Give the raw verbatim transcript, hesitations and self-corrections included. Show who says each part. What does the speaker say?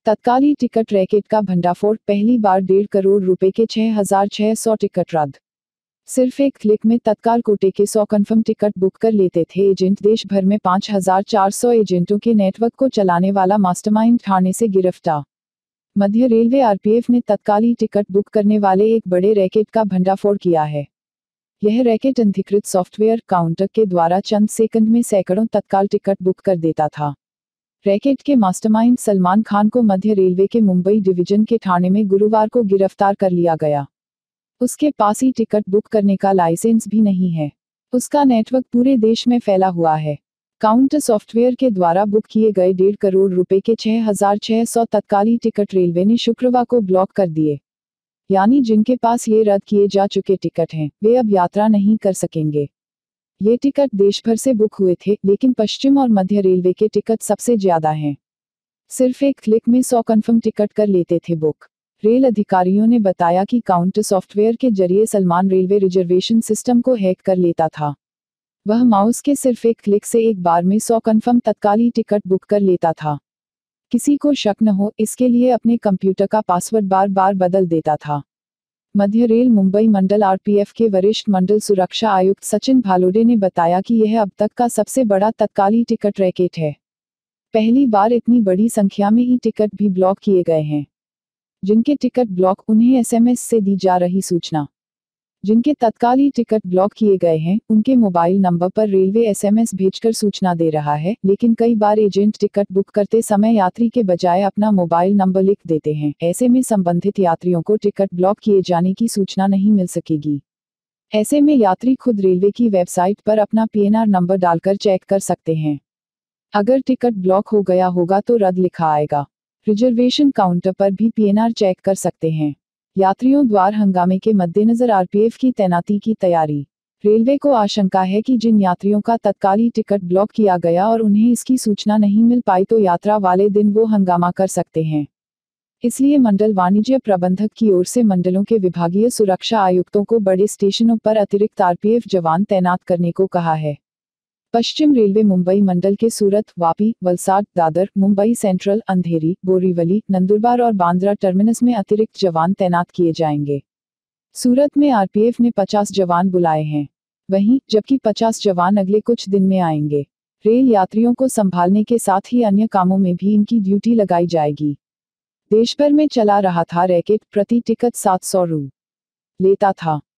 Speaker 1: तत्काली ticket racket का भंडाफोड़, पहली बार डेढ़ करोड़ रुपए के छह हजार छह सौ टिकट रद्द। सिर्फ एक क्लिक में तत्काल कोटे के सौ कंफर्म टिकट बुक कर लेते थे एजेंट। देश भर में पाँच हजार चार सौ एजेंटों के नेटवर्क को चलाने वाला मास्टरमाइंड ठाणे से गिरफ्तार। मध्य रेलवे आरपीएफ ने तत्काली टिकट बुक करने वाले एक बड़े रैकेट का भंडाफोड़ किया है। यह रैकेट अनधिकृत सॉफ्टवेयर काउंटर के द्वारा चंद सेकंड में सैकड़ों तत्काल टिकट बुक कर देता था। रैकेट के मास्टरमाइंड सलमान खान को मध्य रेलवे के मुंबई डिवीजन के ठाणे में गुरुवार को गिरफ्तार कर लिया गया। उसके पास ही टिकट बुक करने का लाइसेंस भी नहीं है। उसका नेटवर्क पूरे देश में फैला हुआ है। काउंटर सॉफ्टवेयर के द्वारा बुक किए गए डेढ़ करोड़ रुपए के छह हजार छह सौ तत्काली टिकट रेलवे ने शुक्रवार को ब्लॉक कर दिए। यानी जिनके पास ये रद्द किए जा चुके टिकट हैं, वे अब यात्रा नहीं कर सकेंगे। ये टिकट देश भर से बुक हुए थे, लेकिन पश्चिम और मध्य रेलवे के टिकट सबसे ज्यादा हैं। सिर्फ एक क्लिक में सौ कंफर्म टिकट कर लेते थे बुक। रेल अधिकारियों ने बताया कि काउंटर सॉफ्टवेयर के जरिए सलमान रेलवे रिजर्वेशन सिस्टम को हैक कर लेता था। वह माउस के सिर्फ एक क्लिक से एक बार में सौ कंफर्म तत्काली टिकट बुक कर लेता था। किसी को शक न हो, इसके लिए अपने कंप्यूटर का पासवर्ड बार बार बदल देता था। मध्य रेल मुंबई मंडल आरपीएफ के वरिष्ठ मंडल सुरक्षा आयुक्त सचिन भालोडे ने बताया कि यह अब तक का सबसे बड़ा तत्काली टिकट रैकेट है। पहली बार इतनी बड़ी संख्या में ई टिकट भी ब्लॉक किए गए हैं। जिनके टिकट ब्लॉक, उन्हें एसएमएस से दी जा रही सूचना। जिनके तत्काली टिकट ब्लॉक किए गए हैं, उनके मोबाइल नंबर पर रेलवे एसएमएस भेजकर सूचना दे रहा है, लेकिन कई बार एजेंट टिकट बुक करते समय यात्री के बजाय अपना मोबाइल नंबर लिख देते हैं। ऐसे में संबंधित यात्रियों को टिकट ब्लॉक किए जाने की सूचना नहीं मिल सकेगी। ऐसे में यात्री खुद रेलवे की वेबसाइट पर अपना पीएनआर नंबर डालकर चेक कर सकते हैं। अगर टिकट ब्लॉक हो गया होगा तो रद्द लिखा आएगा। रिजर्वेशन काउंटर पर भी पीएनआर चेक कर सकते हैं। यात्रियों द्वारा हंगामे के मद्देनजर आरपीएफ की तैनाती की तैयारी। रेलवे को आशंका है कि जिन यात्रियों का तत्काली टिकट ब्लॉक किया गया और उन्हें इसकी सूचना नहीं मिल पाई तो यात्रा वाले दिन वो हंगामा कर सकते हैं। इसलिए मंडल वाणिज्य प्रबंधक की ओर से मंडलों के विभागीय सुरक्षा आयुक्तों को बड़े स्टेशनों पर अतिरिक्त आरपीएफ जवान तैनात करने को कहा है। पश्चिम रेलवे मुंबई मंडल के सूरत, वापी, वलसाड, दादर, मुंबई सेंट्रल, अंधेरी, बोरीवली, नंदुरबार और बांद्रा टर्मिनस में अतिरिक्त जवान तैनात किए जाएंगे। सूरत में आरपीएफ ने पचास जवान बुलाए हैं, वहीं जबकि पचास जवान अगले कुछ दिन में आएंगे। रेल यात्रियों को संभालने के साथ ही अन्य कामों में भी इनकी ड्यूटी लगाई जाएगी। देश भर में चला रहा था रैकेट। प्रति टिकट सात सौ रु लेता था।